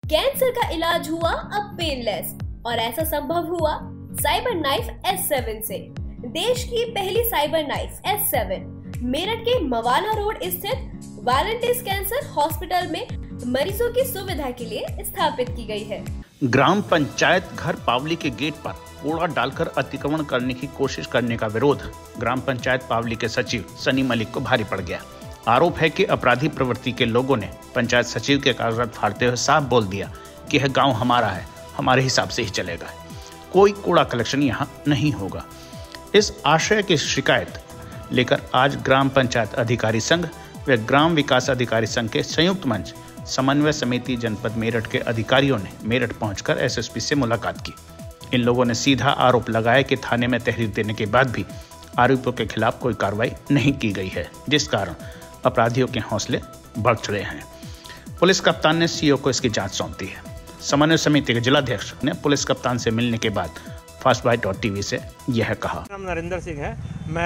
Cancer का इलाज हुआ अब पेनलेस और ऐसा संभव हुआ साइबर नाइफ S7 से। देश की पहली साइबर नाइफ S7 मेरठ के मवाना रोड स्थित वालंटिस कैंसर हॉस्पिटल में मरीजों की सुविधा के लिए स्थापित की गई है। ग्राम पंचायत घर पावली के गेट पर कूड़ा डालकर अतिक्रमण करने की कोशिश करने का विरोध ग्राम पंचायत पावली के सचिव सनी मलिक को भारी पड़ गया। आरोप है कि अपराधी प्रवृत्ति के लोगों ने पंचायत सचिव के कागजात फाड़ते हुए साफ बोल दिया कि यह गांव हमारा है, हमारे हिसाब से ही चलेगा, कोई कूड़ा कलेक्शन यहां नहीं होगा। इस आशय की शिकायत लेकर आज ग्राम पंचायत अधिकारी संघ व ग्राम विकास अधिकारी संघ के संयुक्त मंच समन्वय समिति जनपद मेरठ के अधिकारियों ने मेरठ पहुंचकर एसएसपी से मुलाकात की। इन लोगों ने सीधा आरोप लगाया कि थाने में तहरीर देने के बाद भी आरोपियों के खिलाफ कोई कार्रवाई नहीं की गई है, जिस कारण अपराधियों के हौसले बढ़ चढ़े हैं। पुलिस कप्तान ने सीओ को इसकी जांच सौंप दी है। समन्वय समिति के जिलाध्यक्ष ने पुलिस कप्तान से मिलने के बाद फास्ट बाइट टीवी से यह कहा। नाम नरेंद्र सिंह है।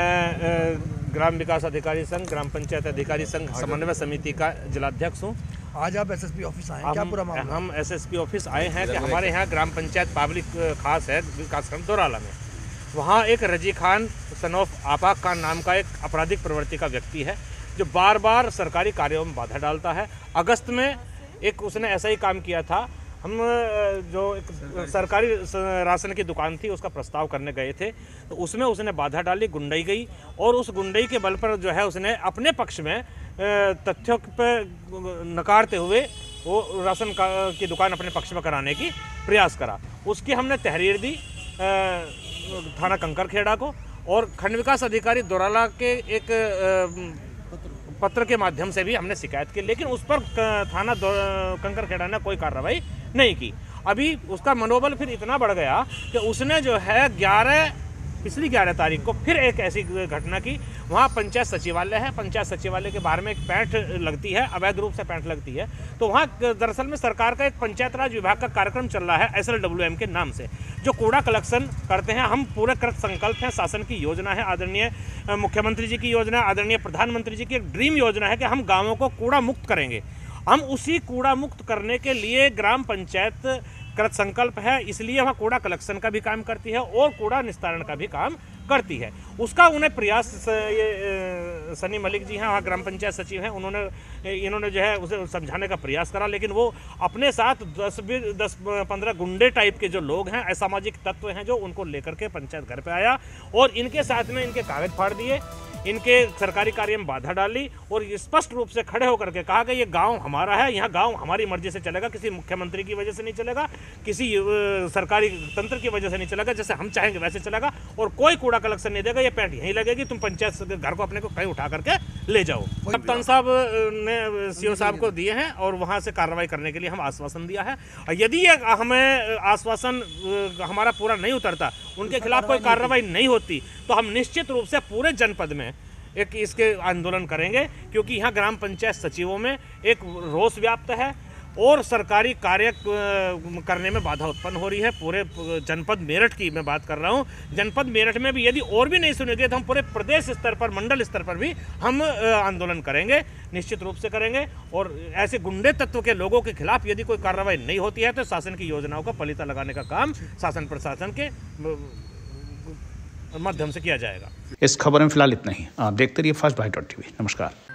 मैं ग्राम विकास अधिकारी संघ ग्राम पंचायत अधिकारी संघ समन्वय समिति का जिलाध्यक्ष हूँ। आज आप एसएसपी ऑफिस आए हैं, क्या पूरा मामला? हम एसएसपी ऑफिस आए हैं कि हमारे यहाँ ग्राम पंचायत पावली खास है विकासखंड दोराला में। वहाँ एक रजी खान सन ऑफ आपाक खान नाम का एक आपराधिक प्रवृत्ति का व्यक्ति है जो बार बार सरकारी कार्यों में बाधा डालता है। अगस्त में एक उसने ऐसा ही काम किया था। हम जो एक सरकारी राशन की दुकान थी उसका प्रस्ताव करने गए थे, तो उसमें उसने बाधा डाली, गुंडाई गई और उस गुंडाई के बल पर जो है उसने अपने पक्ष में तथ्यों पर नकारते हुए वो राशन की दुकान अपने पक्ष में कराने की प्रयास करा। उसकी हमने तहरीर दी थाना कंकरखेड़ा को और खंड विकास अधिकारी दोराला के एक पत्र के माध्यम से भी हमने शिकायत की, लेकिन उस पर थाना कंकरखेड़ा ने कोई कार्रवाई नहीं की। अभी उसका मनोबल फिर इतना बढ़ गया कि उसने जो है पिछली 11 तारीख को फिर एक ऐसी घटना की। वहाँ पंचायत सचिवालय है, पंचायत सचिवालय के बाहर में एक पैंट लगती है, अवैध रूप से पैंट लगती है। तो वहाँ दरअसल में सरकार का एक पंचायत राज विभाग का कार्यक्रम चल रहा है SLWM के नाम से, जो कूड़ा कलेक्शन करते हैं। हम पूरे कृत संकल्प हैं, शासन की योजना है, आदरणीय मुख्यमंत्री जी की योजना है, आदरणीय प्रधानमंत्री जी की एक ड्रीम योजना है कि हम गाँवों को कूड़ा मुक्त करेंगे। हम उसी कूड़ा मुक्त करने के लिए ग्राम पंचायत कृत संकल्प है, इसलिए वहाँ कूड़ा कलेक्शन का भी काम करती है और कूड़ा निस्तारण का भी काम करती है। उसका उन्हें प्रयास ये सनी मलिक जी हैं, वहाँ ग्राम पंचायत सचिव हैं, इन्होंने जो है उसे समझाने का प्रयास करा, लेकिन वो अपने साथ 10-15 गुंडे टाइप के जो लोग हैं, असामाजिक तत्व हैं, जो उनको लेकर के पंचायत घर पे आया और इनके साथ में इनके कागज फाड़ दिए, इनके सरकारी कार्य में बाधा डाली और स्पष्ट रूप से खड़े होकर के कहा कि ये गांव हमारा है, यहाँ गांव हमारी मर्जी से चलेगा, किसी मुख्यमंत्री की वजह से नहीं चलेगा, किसी सरकारी तंत्र की वजह से नहीं चलेगा, जैसे हम चाहेंगे वैसे चलेगा और कोई कूड़ा कलेक्शन नहीं देगा। ये पैंट यहीं लगेगी, तुम पंचायत घर को अपने को कहीं उठा करके ले जाओ। कप्तान साहब ने सीओ साहब को दिए हैं और वहाँ से कार्रवाई करने के लिए हम आश्वासन दिया है। यदि ये हमें आश्वासन हमारा पूरा नहीं उतरता, उनके खिलाफ कोई कार्रवाई नहीं होती, तो हम निश्चित रूप से पूरे जनपद में एक इसके आंदोलन करेंगे, क्योंकि यहाँ ग्राम पंचायत सचिवों में एक रोष व्याप्त है और सरकारी कार्य करने में बाधा उत्पन्न हो रही है। पूरे जनपद मेरठ की मैं बात कर रहा हूँ, जनपद मेरठ में भी यदि और भी नहीं सुनेंगे तो हम पूरे प्रदेश स्तर पर, मंडल स्तर पर भी हम आंदोलन करेंगे, निश्चित रूप से करेंगे। और ऐसे गुंडे तत्व के लोगों के खिलाफ यदि कोई कार्रवाई नहीं होती है तो शासन की योजनाओं का पलीता लगाने का काम शासन प्रशासन के माध्यम से किया जाएगा। इस खबर में फिलहाल इतना ही। आप देखते रहिए फास्ट बाइट टीवी। नमस्कार।